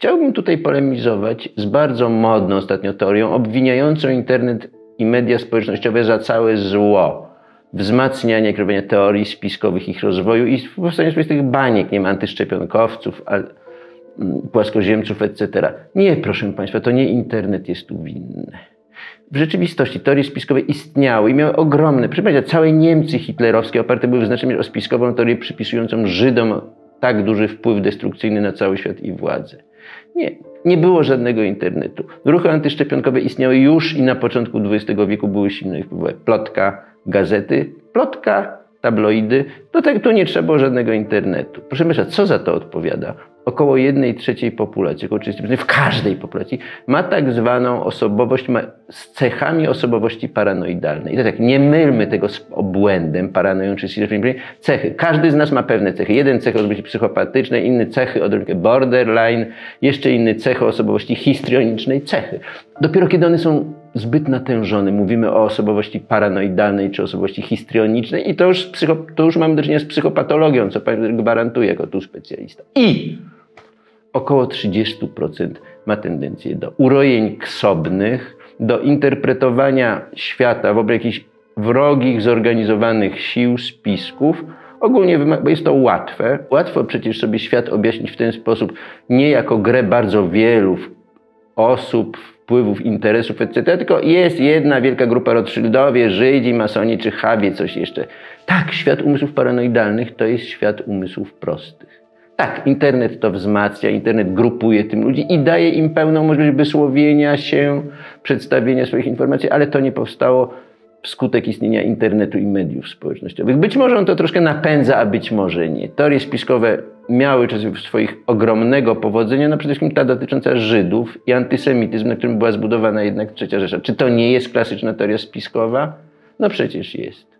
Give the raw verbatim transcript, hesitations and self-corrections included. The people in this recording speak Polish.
chciałbym tutaj polemizować z bardzo modną ostatnio teorią obwiniającą internet i media społecznościowe za całe zło. Wzmacnianie kierowania teorii spiskowych, ich rozwoju i powstanie swoistych baniek, nie wiem, antyszczepionkowców, płaskoziemców, et cetera. Nie, proszę Państwa, to nie internet jest tu winny. W rzeczywistości teorie spiskowe istniały i miały ogromne, proszę Państwa, całe Niemcy hitlerowskie oparte były w znacznej mierze o spiskową teorię przypisującą Żydom tak duży wpływ destrukcyjny na cały świat i władzę. Nie, nie było żadnego internetu. Ruchy antyszczepionkowe istniały już i na początku dwudziestego wieku były silne wpływy. Plotka, gazety, plotka, tabloidy. Do tego tu nie trzeba było żadnego internetu. Proszę Państwa, co za to odpowiada? Około jednej trzeciej populacji, około trzydzieści procent w każdej populacji ma tak zwaną osobowość ma z cechami osobowości paranoidalnej. I to tak, nie mylmy tego z obłędem, paranoją czy schizofrenią. Cechy. Każdy z nas ma pewne cechy. Jeden cechy osobowości psychopatycznej, inny cechy odrobinkę borderline, jeszcze inny cechy osobowości histrionicznej. Cechy. Dopiero kiedy one są zbyt natężone, mówimy o osobowości paranoidalnej czy osobowości histrionicznej i to już, psycho, to już mamy do czynienia z psychopatologią, co gwarantuję jako tu specjalista. I około trzydzieści procent ma tendencję do urojeń ksobnych, do interpretowania świata wobec jakichś wrogich, zorganizowanych sił, spisków. Ogólnie, bo jest to łatwe. Łatwo przecież sobie świat objaśnić w ten sposób, nie jako grę bardzo wielu osób, wpływów, interesów, et cetera. Tylko jest jedna wielka grupa Rothschildowie, Żydzi, masoni czy Habie, coś jeszcze. Tak, świat umysłów paranoidalnych to jest świat umysłów prostych. Tak, internet to wzmacnia, internet grupuje tym ludzi i daje im pełną możliwość wysłowienia się, przedstawienia swoich informacji, ale to nie powstało wskutek istnienia internetu i mediów społecznościowych. Być może on to troszkę napędza, a być może nie. Teorie spiskowe miały czasem swoich ogromnego powodzenia, no przede wszystkim ta dotycząca Żydów i antysemityzm, na którym była zbudowana jednak Trzecia Rzesza. Czy to nie jest klasyczna teoria spiskowa? No przecież jest.